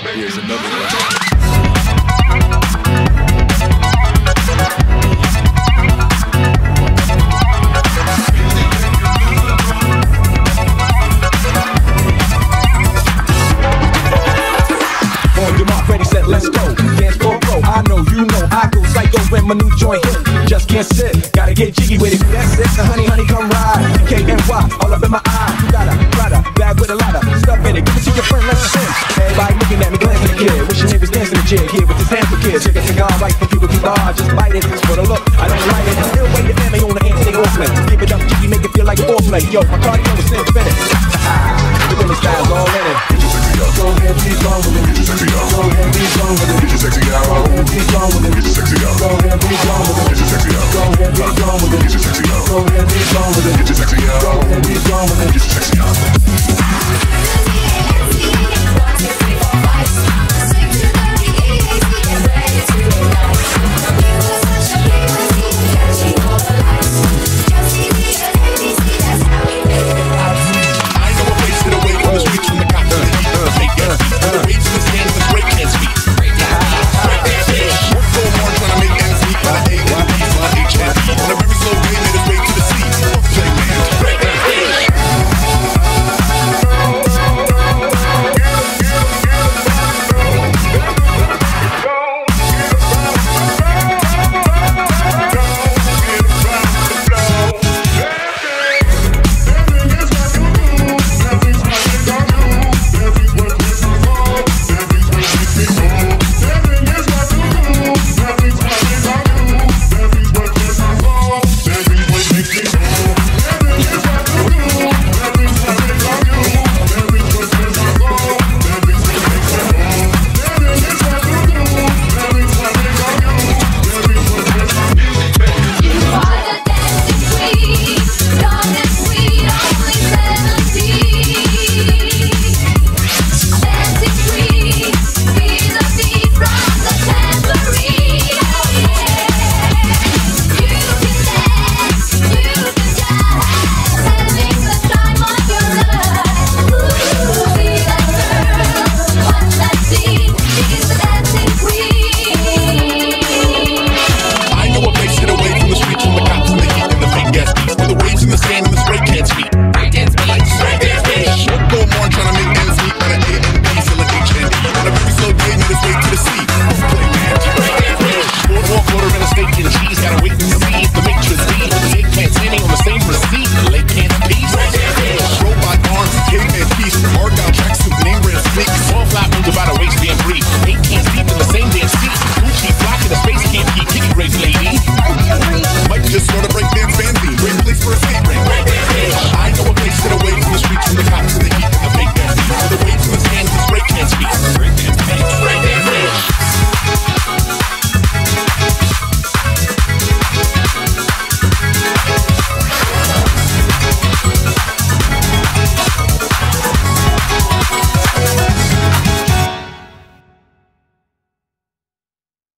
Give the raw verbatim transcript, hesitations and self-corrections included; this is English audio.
Here's another one. Let's go, dance for pro. I know, you know, I go psycho when my new joint hit. Just can't sit, gotta get jiggy with it. That's it, so honey, honey, come ride. K N Y, all up in my eye. You got a Prada bag with a lot of stuff in it. Give it to your friend, let's sing. Everybody looking at me, glancing at the kid. Wishing he was dancing the jig here with his hands for kids. Take a cigar right from Cuba Cuba. Just bite it, it's for the look. I don't like it. Still wait your family on the hand, stay off play. Give it up, jiggy, make it feel like foreplay. Yo, my cardio is infinite. The Billy style's all in it. Go ahead, please go with it. Get your sexy out. Go ahead, please go with it. Get your sexy out. Go ahead, please go with it. Get your sexy out. Go ahead, please go with it. Get your sexy out. Go ahead, please go with it. Get your sexy out. Go ahead, please go with it. Get your sexy out. Go ahead, please go with it.